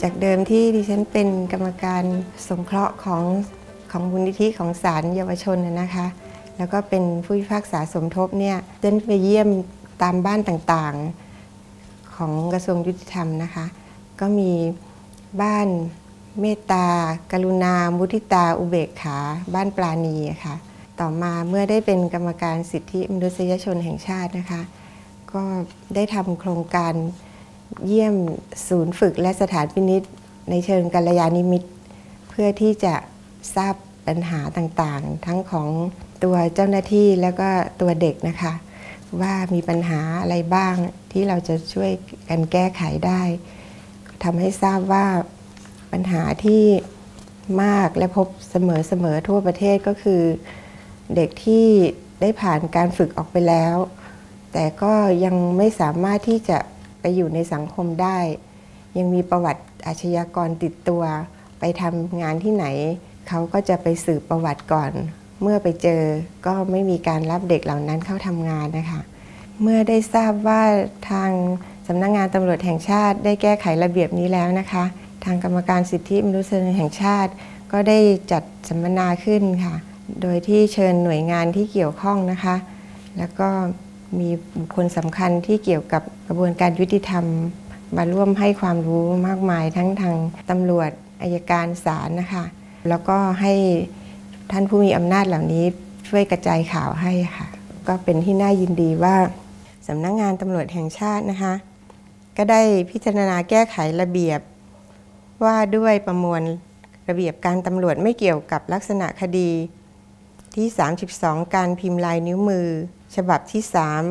จากเดิมที่ดิฉันเป็นกรรมการสงเคราะห์ของมูลนิธิของศาลเยาวชนนะคะแล้วก็เป็นผู้พิพากษาสมทบเนี่ยเดินไปเยี่ยมตามบ้านต่างๆของกระทรวงยุติธรรมนะคะก็มีบ้านเมตตากรุณามุทิตาอุเบกขาบ้านปราณีค่ะต่อมาเมื่อได้เป็นกรรมการสิทธิมนุษยชนแห่งชาตินะคะก็ได้ทำโครงการเยี่ยมศูนย์ฝึกและสถานพินิจในเชิงกัลยาณิมิตรเพื่อที่จะทราบปัญหาต่างๆทั้งของตัวเจ้าหน้าที่แล้วก็ตัวเด็กนะคะว่ามีปัญหาอะไรบ้างที่เราจะช่วยกันแก้ไขได้ทำให้ทราบว่าปัญหาที่มากและพบเสมอทั่วประเทศก็คือเด็กที่ได้ผ่านการฝึกออกไปแล้วแต่ก็ยังไม่สามารถที่จะไปอยู่ในสังคมได้ยังมีประวัติอาชญากรติดตัวไปทำงานที่ไหนเขาก็จะไปสืบประวัติก่อนเมื่อไปเจอก็ไม่มีการรับเด็กเหล่านั้นเข้าทำงานนะคะเมื่อได้ทราบว่าทางสำนักงานตำรวจแห่งชาติได้แก้ไขระเบียบนี้แล้วนะคะทางกรรมการสิทธิมนุษยชนแห่งชาติก็ได้จัดสัมมนาขึ้นค่ะโดยที่เชิญหน่วยงานที่เกี่ยวข้องนะคะแล้วก็มีบุคคลสำคัญที่เกี่ยวกับกระบวนการยุติธรรมมาร่วมให้ความรู้มากมายทั้งทางตำรวจอัยการศาลนะคะแล้วก็ให้ท่านผู้มีอำนาจเหล่านี้ช่วยกระจายข่าวให้ค่ะก็เป็นที่น่ายินดีว่าสำนักงานตำรวจแห่งชาตินะคะก็ได้พิจารณาแก้ไขระเบียบว่าด้วยประมวลระเบียบการตำรวจไม่เกี่ยวกับลักษณะคดีที่32การพิมพ์ลายนิ้วมือฉบับที่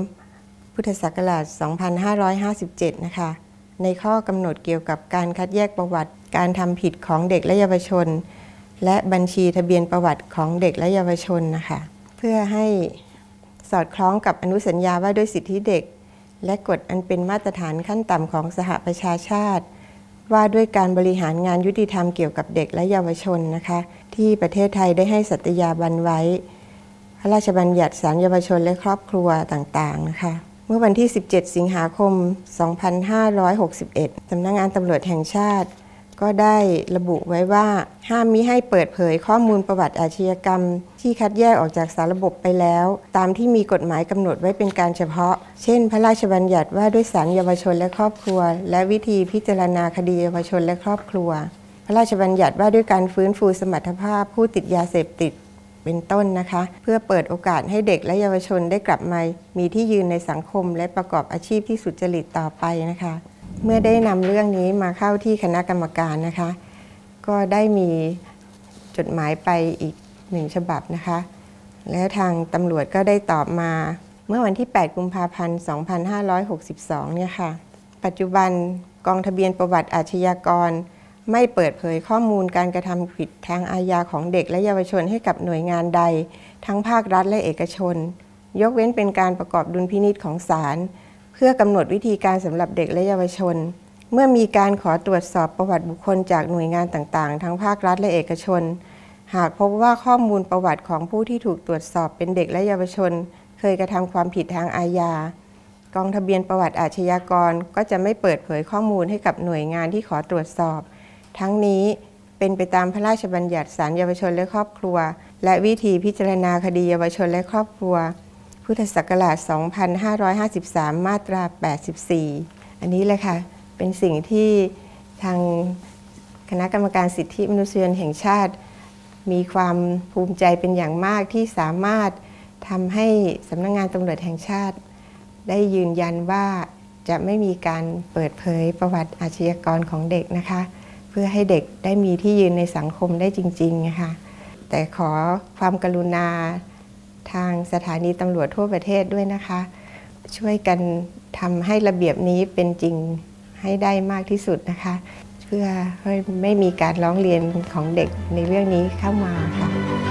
3พุทธศักราช2557นะคะในข้อกำหนดเกี่ยวกับการคัดแยกประวัติการทำผิดของเด็กและเยาวชนและบัญชีทะเบียนประวัติของเด็กและเยาวชนนะคะเพื่อให้สอดคล้องกับอนุสัญญาว่าด้วยสิทธิเด็กและกฎอันเป็นมาตรฐานขั้นต่ำของสหประชาชาติว่าด้วยการบริหารงานยุติธรรมเกี่ยวกับเด็กและเยาวชนนะคะที่ประเทศไทยได้ให้สัตยาบันไว้พระราชบัญญัติศาลเยาวชนและครอบครัวต่างๆนะคะเมื่อวันที่17สิงหาคม2561สำนักงานตำรวจแห่งชาติก็ได้ระบุไว้ว่าห้ามมิให้เปิดเผยข้อมูลประวัติอาชญากรรมที่คัดแยกออกจากสารระบบไปแล้วตามที่มีกฎหมายกำหนดไว้เป็นการเฉพาะเช่นพระราชบัญญัติว่าด้วยศาลเยาวชนและครอบครัวและวิธีพิจารณาคดีเยาวชนและครอบครัวพระราชบัญญัติว่าด้วยการฟื้นฟูสมรรถภาพผู้ติดยาเสพติดเป็นต้นนะคะเพื่อเปิดโอกาสให้เด็กและเยาวชนได้กลับมามีที่ยืนในสังคมและประกอบอาชีพที่สุจริตต่อไปนะคะเมื่อได้นำเรื่องนี้มาเข้าที่คณะกรรมการนะคะก็ได้มีจดหมายไปอีก1ฉบับนะคะและทางตำรวจก็ได้ตอบมาเมื่อวันที่8กุมภาพันธ์2562เนี่ยค่ะปัจจุบันกองทะเบียนประวัติอาชญากรไม่เปิดเผยข้อมูลการกระทำผิดทางอาญาของเด็กและเยาวชนให้กับหน่วยงานใดทั้งภาครัฐและเอกชนยกเว้นเป็นการประกอบดุลพินิจของศาลเพื่อกำหนดวิธีการสำหรับเด็กและเยาวชนเมื่อมีการขอตรวจสอบประวัติบุคคลจากหน่วยงานต่างๆทั้งภาครัฐและเอกชนหากพบว่าข้อมูลประวัติของผู้ที่ถูกตรวจสอบเป็นเด็กและเยาวชนเคยกระทำความผิดทางอาญากองทะเบียนประวัติอาชญากรก็จะไม่เปิดเผยข้อมูลให้กับหน่วยงานที่ขอตรวจสอบทั้งนี้เป็นไปตามพระราชบัญญัติศาลเยาวชนและครอบครัวและวิธีพิจารณาคดีเยาวชนและครอบครัวพุทธศักราช2553มาตรา84อันนี้แหละค่ะเป็นสิ่งที่ทางคณะกรรมการสิทธิมนุษยชนแห่งชาติมีความภูมิใจเป็นอย่างมากที่สามารถทำให้สำนักงานตำรวจแห่งชาติได้ยืนยันว่าจะไม่มีการเปิดเผยประวัติอาชญากรของเด็กนะคะเพื่อให้เด็กได้มีที่ยืนในสังคมได้จริงๆนะคะแต่ขอความกรุณาทางสถานีตำรวจทั่วประเทศด้วยนะคะช่วยกันทำให้ระเบียบนี้เป็นจริงให้ได้มากที่สุดนะคะเพื่อให้ไม่มีการร้องเรียนของเด็กในเรื่องนี้เข้ามาค่ะ